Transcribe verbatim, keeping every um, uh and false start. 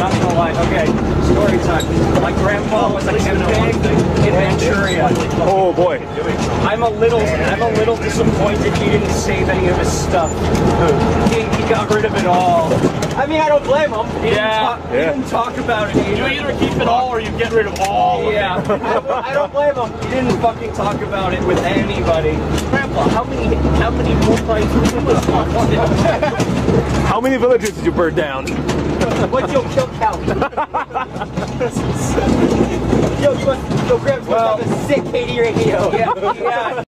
not gonna lie. Okay, story time. My grandpa was a big in Manchuria. Oh boy. I'm a little, I'm a little disappointed he didn't save any of his stuff. He, he got rid of it all. I mean, I don't blame him. He, Yeah. didn't, talk, Yeah. he didn't talk about it either. You either keep it all or you get rid of all. Yeah. Of it. I, don't, I don't blame him. He didn't fucking talk about it with anybody. Grandpa, how many, how many more times did you listen? How many villages did you burn down? What's your kill count? Yo, you must, yo, Gramps must Well, have a sick Katie radio. Yeah, yeah.